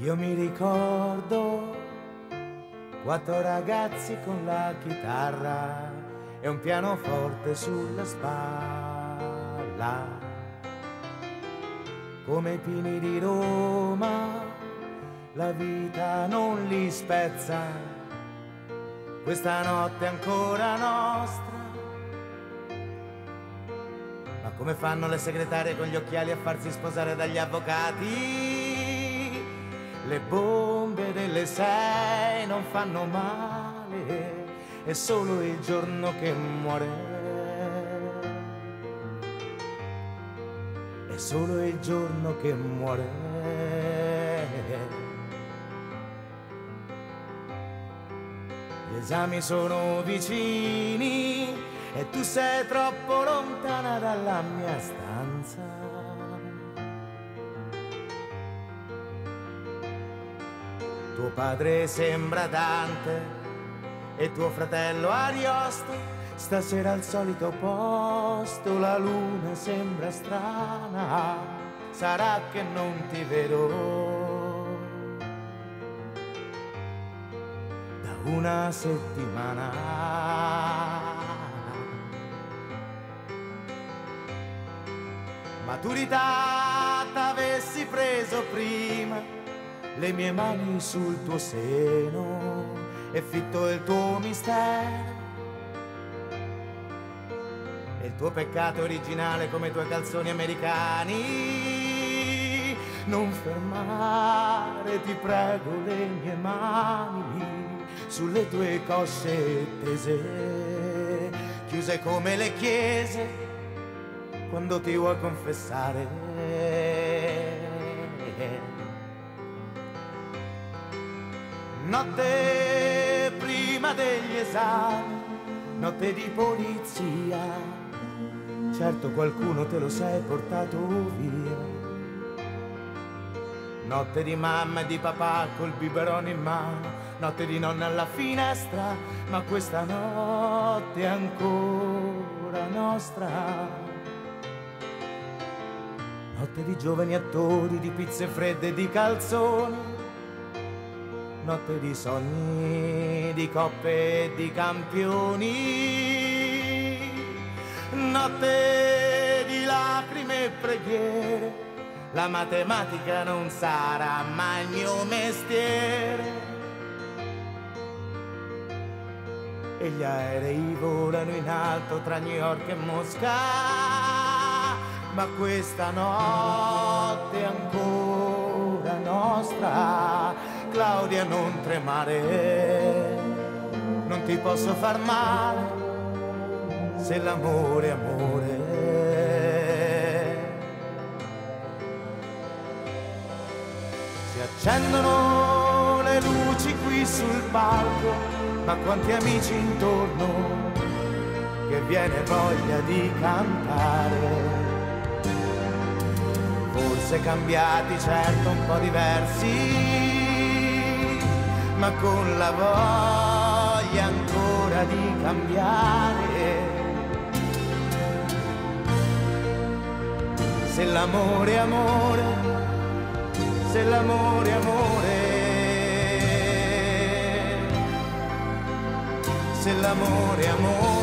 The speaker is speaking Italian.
Io mi ricordo 4 ragazzi con la chitarra e un pianoforte sulla spalla. Come i pini di Roma, la vita non li spezza, questa notte è ancora nostra. Ma come fanno le segretarie con gli occhiali a farsi sposare dagli avvocati? Le bombe delle 6 non fanno male, è solo il giorno che muore. È solo il giorno che muore. Gli esami sono vicini e tu sei troppo lontana dalla mia stanza. Tuo padre sembra Dante e tuo fratello Ariosto. Stasera al solito posto, la luna sembra strana, sarà che non ti vedo da una settimana. Maturità t'avessi preso prima, le mie mani sul tuo seno e fitto il tuo mistero. E il tuo peccato originale come i tuoi calzoni americani. Non fermare, ti prego, le mie mani sulle tue cosce tese, chiuse come le chiese quando ti vuoi confessare. Notte prima degli esami, notte di polizia, certo qualcuno te lo sei portato via. Notte di mamma e di papà col biberone in mano, notte di nonna alla finestra, ma questa notte è ancora nostra. Notte di giovani attori, di pizze fredde e di calzoni, notte di sogni, di coppe e di campioni, notte di lacrime e preghiere. La matematica non sarà mai il mio mestiere e gli aerei volano in alto tra New York e Mosca, ma questa notte è ancora nostra. Claudia, non tremare, non ti posso far male se l'amore è amore. Si accendono le luci qui sul palco, ma quanti amici intorno che viene voglia di cantare. Forse cambiati, certo un po' diversi, ma con la voglia ancora di cambiare. Se l'amore è amore, se l'amore è amore, se l'amore è amore.